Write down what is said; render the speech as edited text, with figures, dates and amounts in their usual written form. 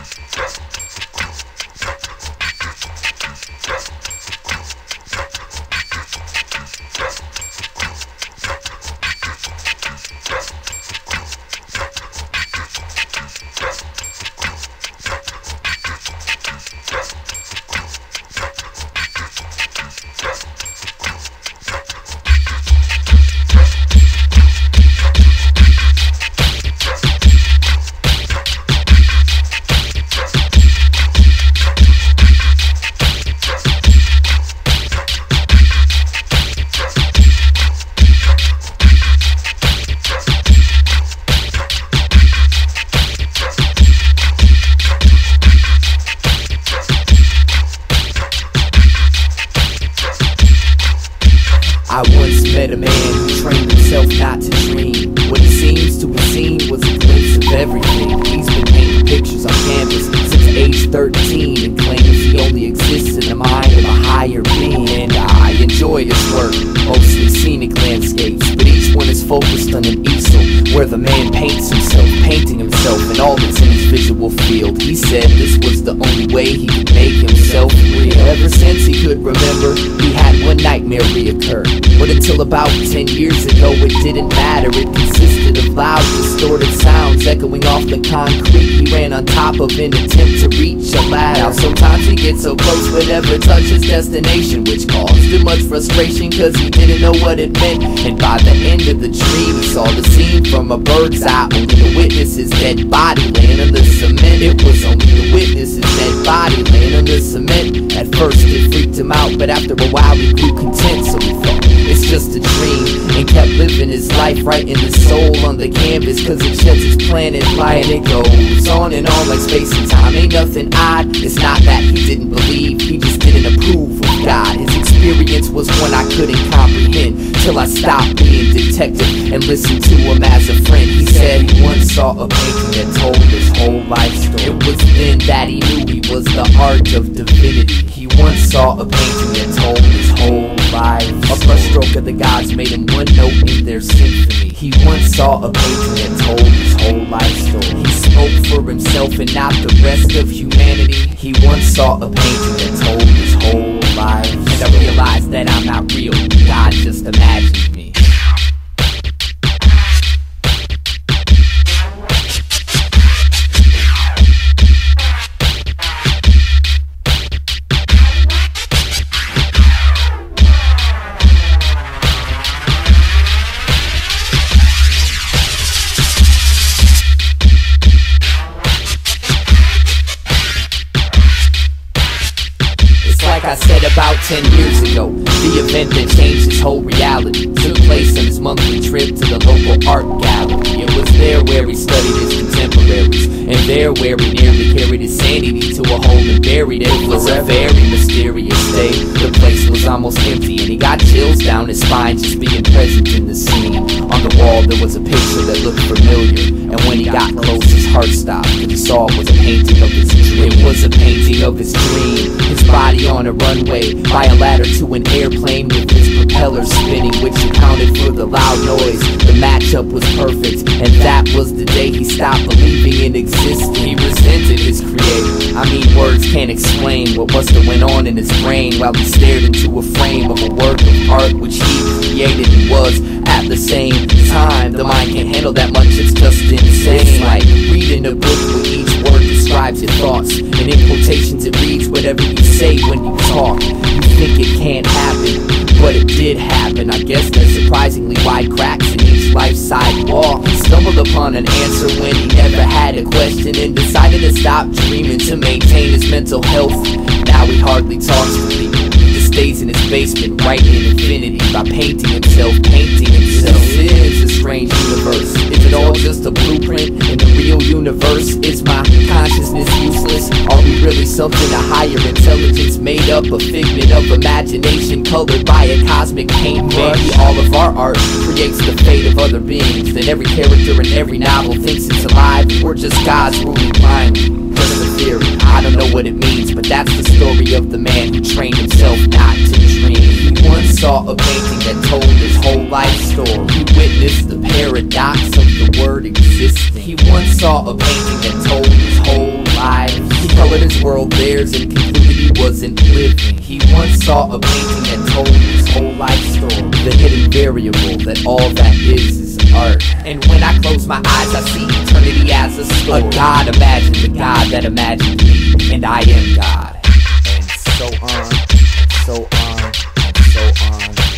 I once met a man who trained himself not to dream. What he seems to have seen was a glimpse of everything. He's been painting pictures on canvas since age 13 and claims he only exists in the mind of a higher being. And I enjoy his work, mostly scenic landscapes, but each one is focused on an easel where the man paints himself, painting himself and all that's in his visual field. He said this was the only way he could make himself real. Ever since he could remember, he had one nightmare reoccur. But until about 10 years ago it didn't matter. It consisted of loud, distorted sounds echoing off the concrete he ran on top of in an attempt to reach a ladder. Now sometimes he gets so close but never touch his destination, which caused him much frustration cause he didn't know what it meant. And by the end of the dream he saw the scene from a bird's eye, only to witness his dead body laying on the cement. It was only to witness his dead body laying on the cement. At first it freaked him out, but after a while he grew content, so he thought it's just a dream, and kept living his life, writing his soul on the canvas cause it sheds its planet light. And it goes on and on like space and time. Ain't nothing odd, it's not that he didn't believe, he just didn't approve of God. His experience was one I couldn't comprehend till I stopped being detective and listened to him as a friend. He said he once saw a painting that told his whole life story. It was then that he knew he was the art of divinity. He once saw a painting that told his whole life. A brushstroke of the gods made him one note in their symphony. He once saw a painting that told his whole life story. He spoke for himself and not the rest of humanity. He once saw a painting that told his whole life. And I realized that I'm not real, God just imagined me. Like I said about 10 years ago, the event that changed his whole reality took place on his monthly trip to the local art gallery. It was there where he studied his contemporaries, and there where he nearly carried his sanity to a hole and buried it. It was a very mysterious day. The place was almost empty and he got chills down his spine just being present in the scene. On the wall there was a picture that looked familiar, and when he got close his heart stopped because he saw it was a painting of his dream. It was a painting of his dream, his body on a runway by a ladder to an airplane with his propellers spinning, which accounted for the loud noise. The matchup was perfect, and that was the day he stopped believing in existence. He resented his creator. I mean, words can't explain what must have went on in his brain while he stared into a frame of a work of art which he created and was at the same time. The mind can't handle that much, it's just insane. It's like reading a book where each word describes your thoughts, and in quotations it reads whatever you say when you talk. You think it can't happen, but it did happen. I guess there's surprisingly wide cracks in each life sidewalk. He stumbled upon an answer when he never had a question, and decided to stop dreaming to maintain his mental health. Now he hardly talks to people, just stays in his basement writing infinity by painting himself, This is a strange universe. Is it all just a blueprint in the real universe? Is my consciousness useless? Are we really something a higher intelligence made up a figment of imagination colored by a cosmic paintbrush? Maybe all of our art creates the fate of other beings, that every character in every novel thinks it's alive, and we're just gods ruling blindly. Just a theory, I don't know what it means, but that's the story of the man who trained himself not to dream. He once saw a painting that told his whole life story. He witnessed the paradox of the word existing. He once saw a painting that told his whole life world theirs and concluded he wasn't living. He once saw a painting that told his whole life story, the hidden variable that all that is art. And when I close my eyes, I see eternity as a story. A God imagined the God that imagined me, and I am God. And so on, so on, and so on.